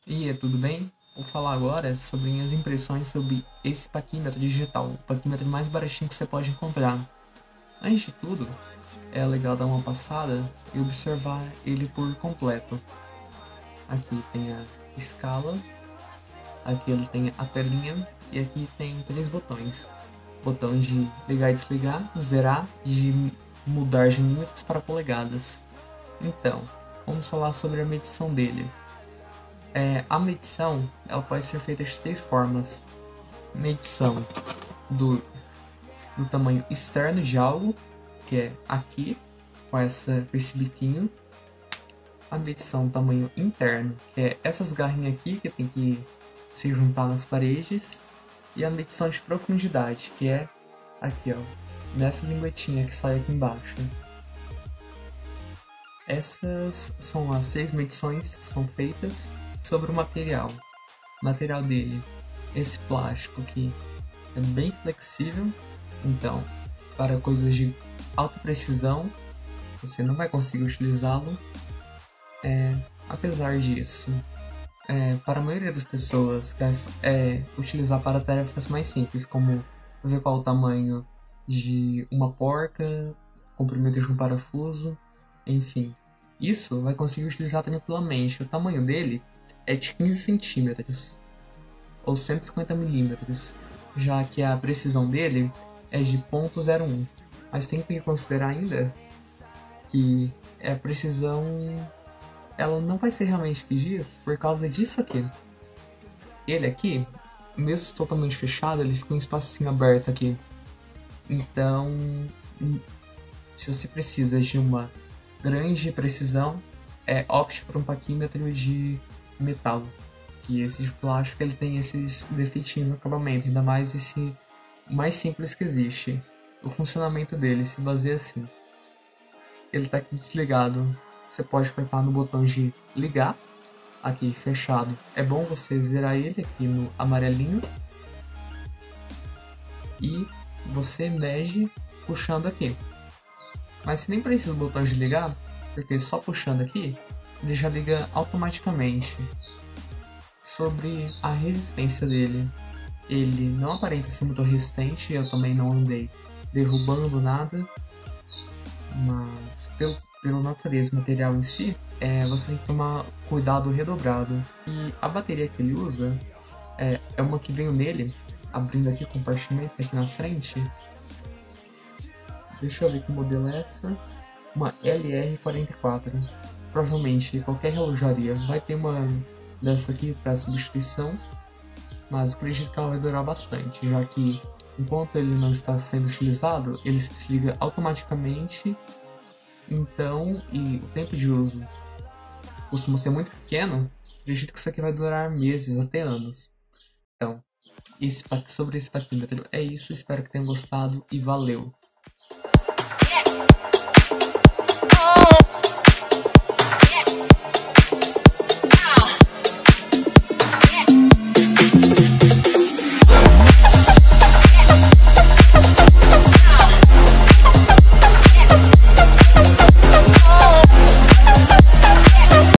E aí, tudo bem? Vou falar agora sobre minhas impressões sobre esse paquímetro digital, o paquímetro mais baratinho que você pode encontrar. Antes de tudo, é legal dar uma passada e observar ele por completo. Aqui tem a escala, aqui ele tem a telinha e aqui tem três botões. Botão de ligar e desligar, zerar e de mudar de milímetros para polegadas. Então, vamos falar sobre a medição dele. A medição ela pode ser feita de três formas. Medição do, do tamanho externo de algo, que é aqui, com esse biquinho. A medição do tamanho interno, que é essas garrinhas aqui, que tem que se juntar nas paredes. E a medição de profundidade, que é aqui, ó, nessa linguetinha que sai aqui embaixo. Essas são as 6 medições que são feitas sobre o material. O material dele, esse plástico aqui, é bem flexível, então para coisas de alta precisão você não vai conseguir utilizá-lo. Apesar disso, para a maioria das pessoas quer utilizar para tarefas mais simples, como ver qual o tamanho de uma porca, comprimento de um parafuso, enfim. Isso vai conseguir utilizar tranquilamente. O tamanho dele é de 15 centímetros ou 150 milímetros, já que a precisão dele é de 0,01. Mas tem que considerar ainda que a precisão ela não vai ser realmente de dias por causa disso aqui. Ele aqui, mesmo totalmente fechado, ele fica um espacinho aberto aqui. Então, se você precisa de uma grande precisão, opte por um paquímetro de metal. Que esse de plástico ele tem esses defeitinhos no acabamento, ainda mais esse mais simples que existe. O funcionamento dele se baseia assim. Ele está aqui desligado, você pode apertar no botão de ligar, aqui fechado. É bom você zerar ele aqui no amarelinho e você mede puxando aqui. Mas você nem precisa do botão de ligar, porque só puxando aqui ele já liga automaticamente. Sobre a resistência dele, ele não aparenta ser muito resistente, eu também não andei derrubando nada, mas pela natureza do material em si, você tem que tomar cuidado redobrado. E a bateria que ele usa é uma que veio nele, abrindo aqui o compartimento aqui na frente. Deixa eu ver que modelo é essa. Uma LR44. Provavelmente qualquer relojaria vai ter uma dessa aqui para substituição, mas acredito que ela vai durar bastante, já que enquanto ele não está sendo utilizado, ele se desliga automaticamente. Então, e o tempo de uso costuma ser muito pequeno, acredito que isso aqui vai durar meses até anos. Então, sobre esse paquímetro é isso, espero que tenham gostado e valeu!